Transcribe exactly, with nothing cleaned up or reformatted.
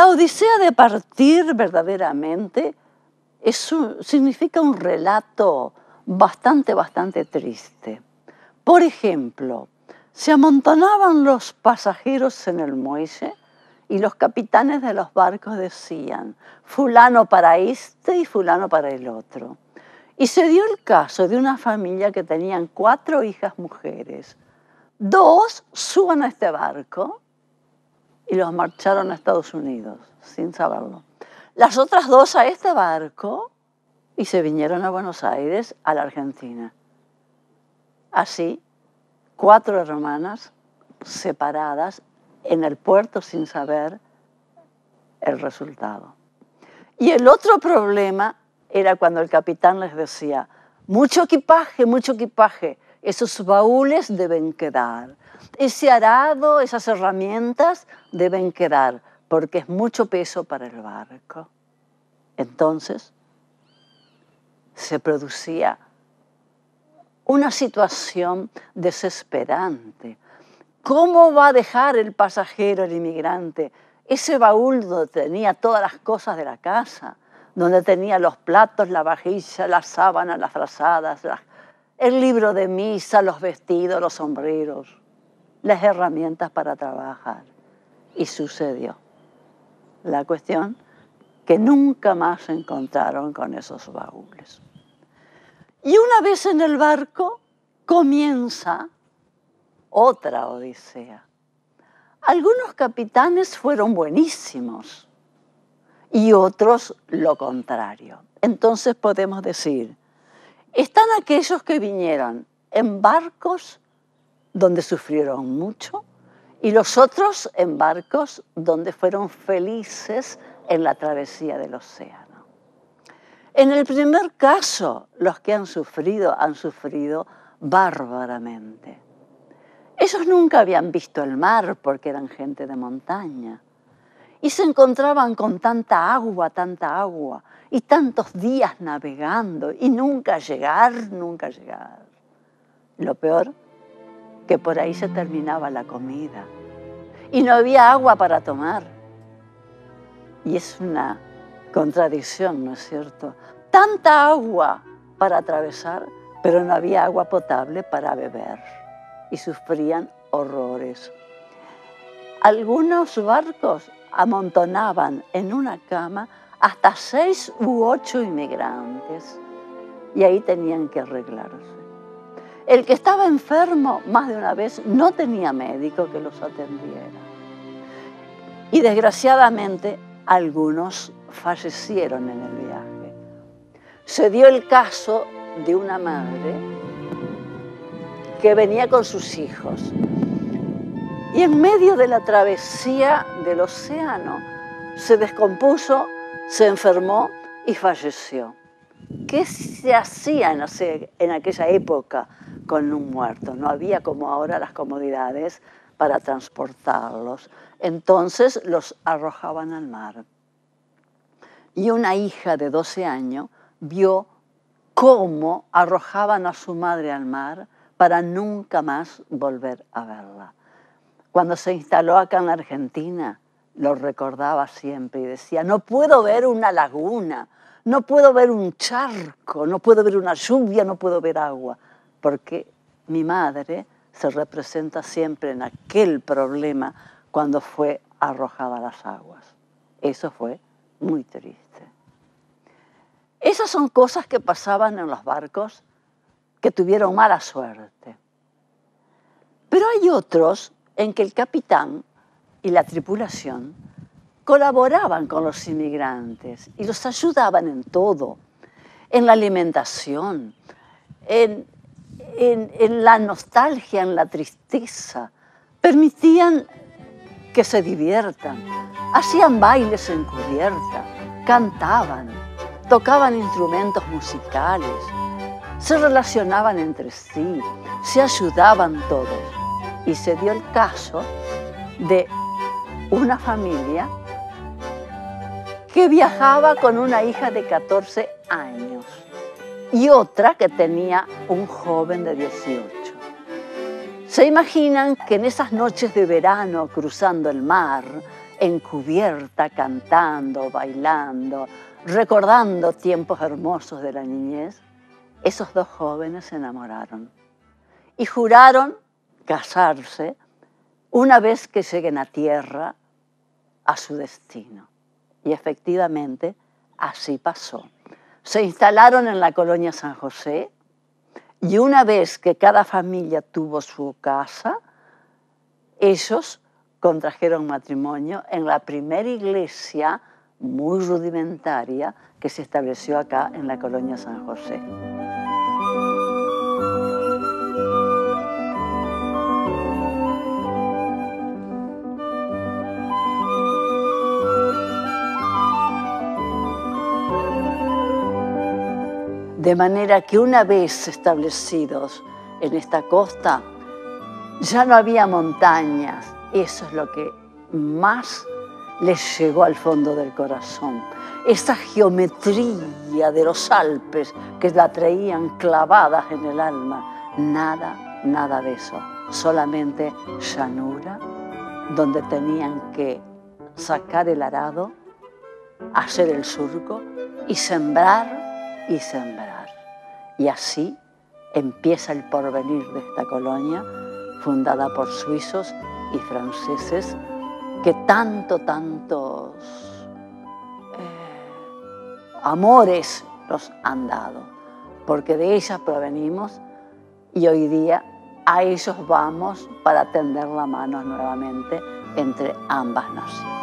La odisea de partir verdaderamente es un, significa un relato bastante, bastante triste. Por ejemplo, se amontonaban los pasajeros en el muelle y los capitanes de los barcos decían, fulano para este y fulano para el otro. Y se dio el caso de una familia que tenían cuatro hijas mujeres. Dos suban a este barco y los marcharon a Estados Unidos, sin saberlo. Las otras dos a este barco y se vinieron a Buenos Aires, a la Argentina. Así, cuatro hermanas separadas en el puerto sin saber el resultado. Y el otro problema era cuando el capitán les decía, mucho equipaje, mucho equipaje, esos baúles deben quedar. Ese arado, esas herramientas deben quedar, porque es mucho peso para el barco. Entonces, se producía una situación desesperante. ¿Cómo va a dejar el pasajero, el inmigrante, ese baúl donde tenía todas las cosas de la casa, donde tenía los platos, la vajilla, las sábanas, las frazadas, las, el libro de misa, los vestidos, los sombreros, las herramientas para trabajar? Y sucedió. La cuestión que nunca más se encontraron con esos baúles. Y una vez en el barco comienza otra odisea. Algunos capitanes fueron buenísimos y otros lo contrario. Entonces podemos decir, están aquellos que vinieron en barcos donde sufrieron mucho y los otros en barcos donde fueron felices en la travesía del océano. En el primer caso, los que han sufrido, han sufrido bárbaramente. Ellos nunca habían visto el mar porque eran gente de montaña y se encontraban con tanta agua, tanta agua y tantos días navegando y nunca llegar, nunca llegar. Lo peor, que por ahí se terminaba la comida y no había agua para tomar. Y es una contradicción, ¿no es cierto? Tanta agua para atravesar, pero no había agua potable para beber. Y sufrían horrores. Algunos barcos amontonaban en una cama hasta seis u ocho inmigrantes. Y ahí tenían que arreglarse. El que estaba enfermo más de una vez no tenía médico que los atendiera. Y desgraciadamente algunos fallecieron en el viaje. Se dio el caso de una madre que venía con sus hijos y en medio de la travesía del océano se descompuso, se enfermó y falleció. ¿Qué se hacía en, en aquella época con un muerto? No había como ahora las comodidades para transportarlos. Entonces los arrojaban al mar. Y una hija de doce años vio cómo arrojaban a su madre al mar para nunca más volver a verla. Cuando se instaló acá en la Argentina, lo recordaba siempre y decía, no puedo ver una laguna, no puedo ver un charco, no puedo ver una lluvia, no puedo ver agua, porque mi madre se representa siempre en aquel problema cuando fue arrojada a las aguas. Eso fue muy triste. Esas son cosas que pasaban en los barcos que tuvieron mala suerte. Pero hay otros en que el capitán y la tripulación colaboraban con los inmigrantes y los ayudaban en todo, en la alimentación, en, en, en la nostalgia, en la tristeza. Permitían que se diviertan, hacían bailes en cubierta, cantaban, tocaban instrumentos musicales, se relacionaban entre sí, se ayudaban todos. Y se dio el caso de una familia que viajaba con una hija de catorce años y otra que tenía un joven de dieciocho. Se imaginan que en esas noches de verano cruzando el mar, encubierta, cantando, bailando, recordando tiempos hermosos de la niñez, esos dos jóvenes se enamoraron y juraron casarse una vez que lleguen a tierra a su destino. Y efectivamente así pasó. Se instalaron en la colonia San José y una vez que cada familia tuvo su casa, ellos contrajeron matrimonio en la primera iglesia muy rudimentaria que se estableció acá en la colonia San José. De manera que una vez establecidos en esta costa, ya no había montañas. Eso es lo que más les llegó al fondo del corazón. Esa geometría de los Alpes que la traían clavadas en el alma. Nada, nada de eso. Solamente llanura, donde tenían que sacar el arado, hacer el surco y sembrar y sembrar. Y así empieza el porvenir de esta colonia, fundada por suizos y franceses que tanto, tantos eh, amores nos han dado, porque de ellas provenimos y hoy día a ellos vamos para tender la mano nuevamente entre ambas naciones.